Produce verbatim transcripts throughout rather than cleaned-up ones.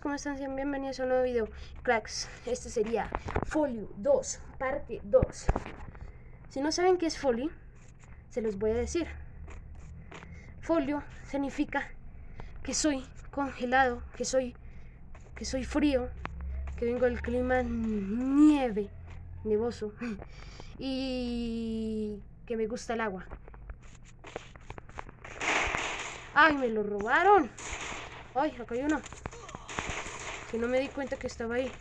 ¿cómo están? Sean bienvenidos a un nuevo video. Cracks, este sería Folio dos, parte dos. Si no saben qué es Folio, se los voy a decir. Folio significa que soy congelado, que soy, que soy frío, que vengo del clima nieve, nevoso, y que me gusta el agua. ¡Ay, me lo robaron! ¡Ay, acá hay uno! Que no me di cuenta que estaba ahí.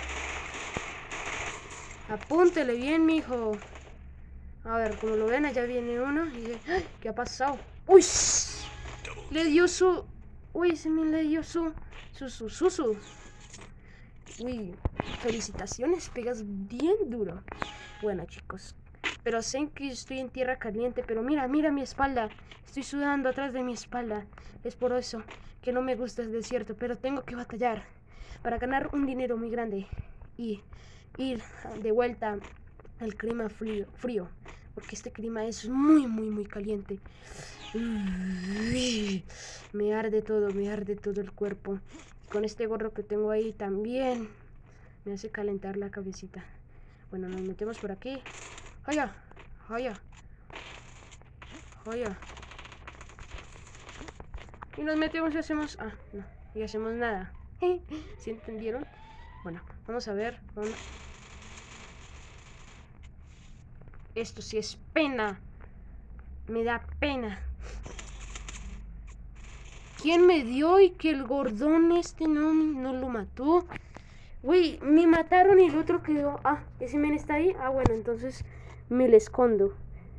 Apúntele bien, mijo. A ver, como lo ven, allá viene uno. Y dice, ¡ay! ¿Qué ha pasado? ¡Uy! Le dio su... Uy, se me le dio su... Su, su, su, su. Uy, felicitaciones, pegas bien duro. Bueno, chicos, pero sé que estoy en tierra caliente. Pero mira, mira mi espalda. Estoy sudando atrás de mi espalda. Es por eso que no me gusta el desierto. Pero tengo que batallar para ganar un dinero muy grande y ir de vuelta al clima frío, frío porque este clima es muy, muy, muy caliente. Me arde todo, me arde todo el cuerpo. Con este gorro que tengo ahí también me hace calentar la cabecita. Bueno, nos metemos por aquí. ¡Oya! ¡Oya! ¡Oya! Y nos metemos y hacemos... Ah, no, y hacemos nada. ¿Sí entendieron? Bueno, vamos a ver. Vamos. Esto sí es pena. Me da pena. ¿Quién me dio y que el gordón este no, no lo mató? Güey, me mataron y el otro quedó... Ah, ¿ese men está ahí? Ah, bueno, entonces me le escondo.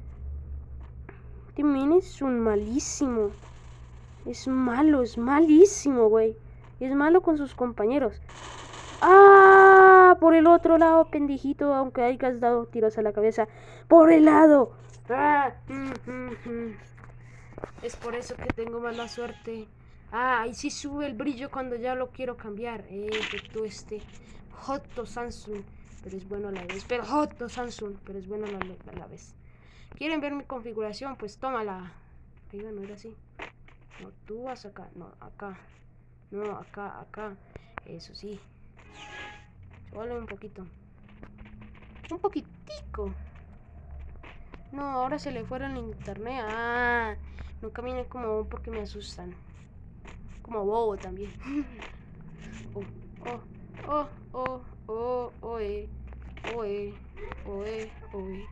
Este men es un malísimo. Es malo, es malísimo, güey. Es malo con sus compañeros. ¡Ah! Por el otro lado, pendejito, aunque hayas dado tiros a la cabeza. ¡Por el lado! ¡Ah! Mm, mm, mm. Es por eso que tengo mala suerte. Ah, y sí sube el brillo cuando ya lo quiero cambiar. Eh, efecto este. Joto Samsung, pero es bueno a la vez. Pero Joto Samsung, pero es bueno a la, a la vez. ¿Quieren ver mi configuración? Pues tómala. Oiga, no era así. No, tú vas acá. No, acá. No, acá, acá. Eso sí. Solo un poquito. Un poquitico. No, ahora se le fueron el internet. Ah, no caminen como porque me asustan. Como bobo también. Oh, oh, oh, oh, oh, oh, eh, oh, eh, oh, eh, oh, eh.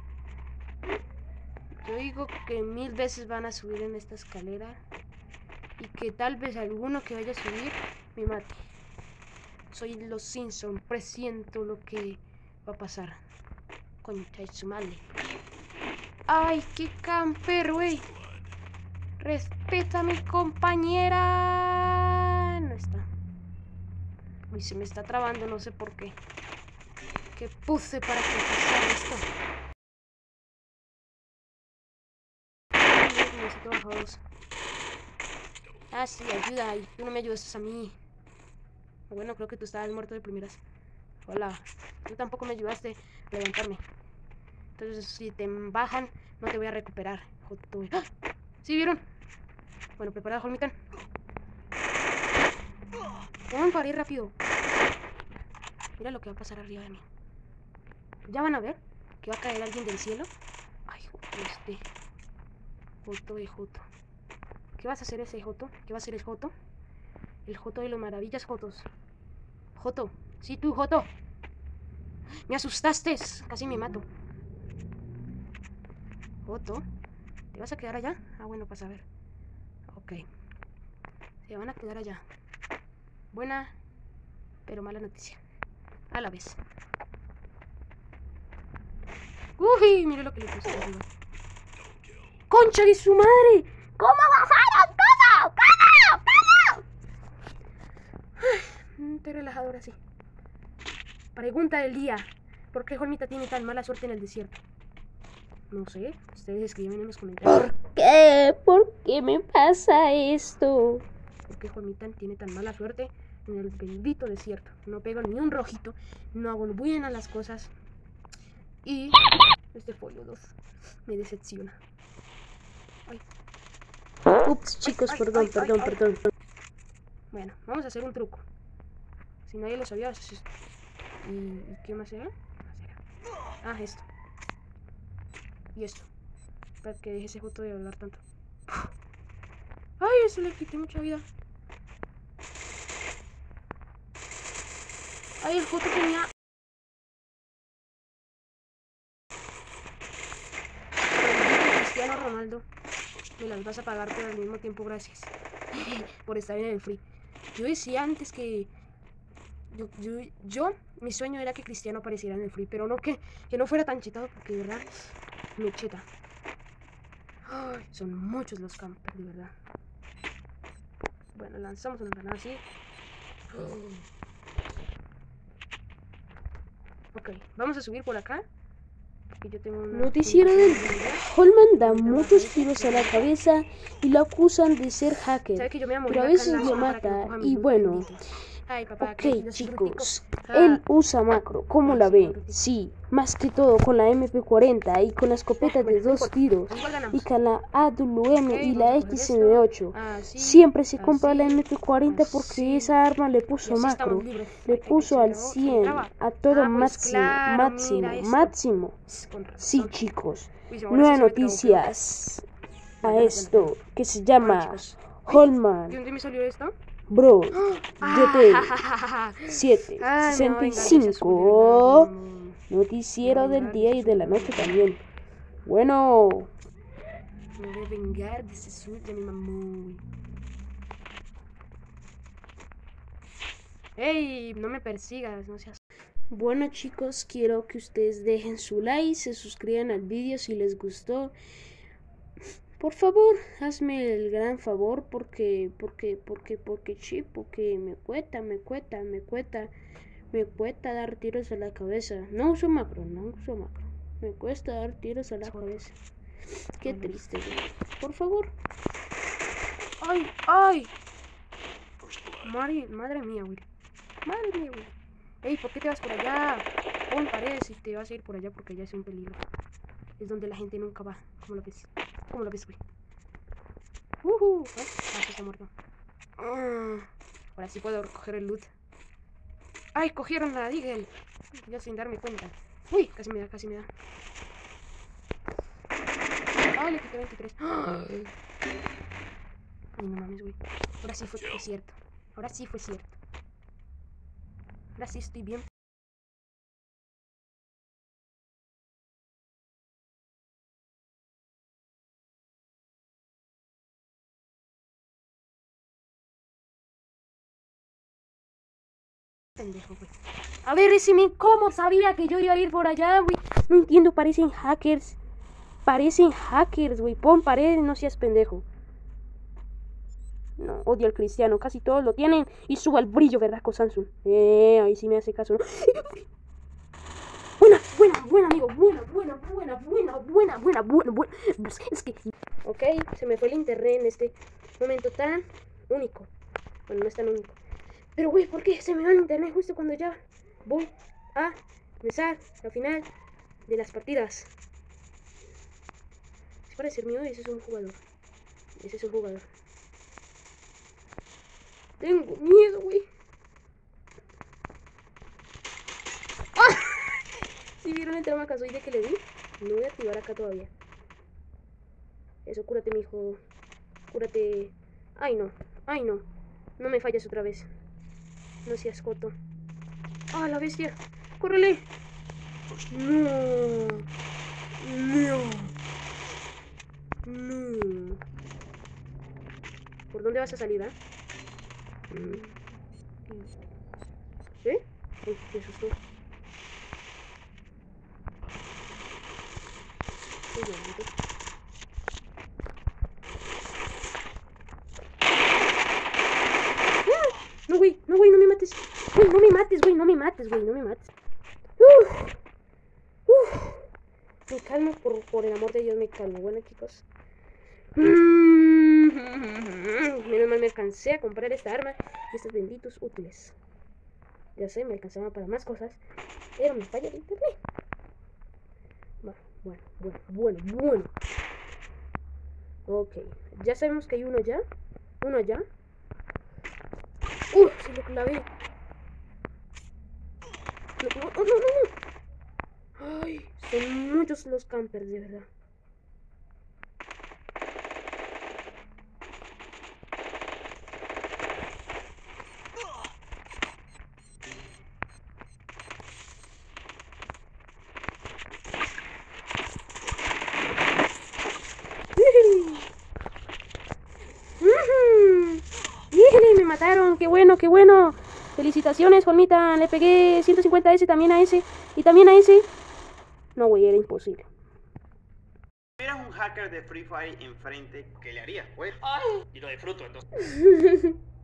Yo digo que mil veces van a subir en esta escalera y que tal vez alguno que vaya a subir me mate. Soy los Simpson, presiento lo que va a pasar. Concha de su madre. Ay, qué camper, güey. Respeta a mi compañera. No está. Uy, se me está trabando, no sé por qué. ¿Qué puse para que pasara esto? Necesito bajados. Ah, sí, ayuda. Y tú no me ayudas a mí. Bueno, creo que tú estabas muerto de primeras. Hola. Tú tampoco me ayudaste a levantarme. Entonces, si te bajan, no te voy a recuperar. ¡Ah! ¿Sí vieron? Bueno, preparado, Holmitan. Vamos para ir rápido. Mira lo que va a pasar arriba de mí. Ya van a ver que va a caer alguien del cielo. Ay, este. Joto de Joto. ¿Qué vas a hacer ese Joto? ¿Qué va a hacer el Joto? El Joto de los maravillas Jotos. Joto. Sí, tú, Joto. Me asustaste. Casi me mato. Joto. ¿Te vas a quedar allá? Ah, bueno, pues a ver. Ok. Se van a quedar allá. Buena, pero mala noticia. A la vez. Uy, mira lo que le puse arriba. ¡Concha de su madre! ¿Cómo bajaron todo? ¿Cómo? ¿Cómo? Estoy relajado ahora sí. Pregunta del día. ¿Por qué Holmita tiene tan mala suerte en el desierto? No sé, ustedes escriben en los comentarios. ¿Por qué? ¿Por qué me pasa esto? ¿Por qué Holmita tiene tan mala suerte en el bendito desierto? No pego ni un rojito, no hago bien a las cosas. Y este Folio dos me decepciona. Ay. Ups, chicos, ay, perdón, ay, perdón, ay, perdón. Bueno, vamos a hacer un truco. Si nadie lo sabía, es esto. ¿Y, ¿Y qué más era? Ah, esto. Y esto. Para que deje ese joto de hablar tanto. Ay, eso le quité mucha vida. Ay, el joto tenía... Cristiano Ronaldo. Me las vas a pagar, pero al mismo tiempo gracias. Por estar en el free. Yo decía antes que... Yo, yo, yo, mi sueño era que Cristiano apareciera en el free, pero no que, que no fuera tan chetado, porque de verdad me cheta. Ay, son muchos los campers, de verdad. Bueno, lanzamos una granada así. Ok, vamos a subir por acá. Porque yo tengo una... Noticiero del Holman da muchos tiros a la cabeza y lo acusan de ser hacker, pero a veces lo mata y bueno... Ay, papá, ok, chicos, él usa macro, ¿cómo la ven? Sí, más que todo con la M P cuarenta y con la escopeta de dos tiros y con la A W M y la X M ocho. Siempre se compra la M P cuarenta porque esa arma le puso macro, le puso al cien, a todo máximo, máximo, máximo. Sí, chicos, nuevas noticias a esto que se llama Holman. ¿De dónde me salió esto? Bro, G T siete sesenta y cinco, noticiero del día y de la noche también. Bueno, me voy a vengar de ese sur de mi mamá. Ey, no me persigas, no seas... Bueno chicos, quiero que ustedes dejen su like, se suscriban al vídeo si les gustó. Por favor, hazme el gran favor porque, porque, porque, porque, sí, porque me cuesta, me cuesta, me cuesta, me cuesta dar tiros a la cabeza. No uso macro, no uso macro. Me cuesta dar tiros a la cabeza. Qué triste, güey. Por favor. Ay, ay. Madre, madre mía, güey. Madre mía, güey. Ey, ¿por qué te vas por allá? Pon paredes y te vas a ir por allá porque allá es un peligro. Es donde la gente nunca va. ¿Cómo lo ves? ¿Cómo lo ves, güey? Uh-huh. ¿Eh? Ah, se está muerto. Uh, ahora sí puedo recoger el loot. ¡Ay, cogieron la Deagle! Ya sin darme cuenta. ¡Uy! Casi me da, casi me da. ¡Ay, le quité veintitrés! ¡Ay, no mames, güey! Ahora sí fue, fue cierto. Ahora sí fue cierto. Ahora sí estoy bien. Pendejo, güey. A ver, ese men, ¿cómo sabía que yo iba a ir por allá, güey? No entiendo, parecen hackers. Parecen hackers, güey. Pon paredes, no seas pendejo. No, odio al Cristiano, casi todos lo tienen. Y suba el brillo, ¿verdad, Samsung? Eh, ahí sí me hace caso, ¿no? Buena, buena, buena, amigo. Buena, buena, buena, buena, buena, buena, buena, buena. Es que... Ok, se me fue el internet en este momento tan único. Bueno, no es tan único. Pero, güey, ¿por qué se me va el internet justo cuando ya voy a empezar la final de las partidas? Es para ser mío, ese es un jugador. Ese es un jugador. Tengo miedo, güey. ¡Ah! ¿Sí vieron el tramacazoide que le di? No voy a activar acá todavía. Eso, cúrate, mijo. Cúrate. Ay, no. Ay, no. No me falles otra vez. No seas coto. ¡Ah, la bestia! ¡Córrele! No. No. No. ¿Por dónde vas a salir, ah? ¿Eh? Ay, me asustó. Qué bonito. No, güey, no, güey, no me mates. Güey, no me mates, güey, no me mates, güey, no me mates. Uf, uf. Me calmo, por, por el amor de Dios, me calmo. Bueno, chicos. Menos mal me alcancé a comprar esta arma y estos benditos útiles. Ya sé, me alcanzaba para más cosas, pero me falla el internet. Bueno, bueno, bueno, bueno, bueno. Ok, ya sabemos que hay uno ya. Uno ya. ¡Uh! Se lo clavé. No, no, no, no, no. Ay, son muchos los campers, de verdad. ¡Híjole! Me mataron, qué bueno, qué bueno. Felicitaciones, Juanita. Le pegué ciento cincuenta a ese, también a ese y también a ese. No, güey, era imposible. Si tuvieras un hacker de Free Fire enfrente, ¿qué le harías, pues? ¡Ay! Y lo disfruto, entonces.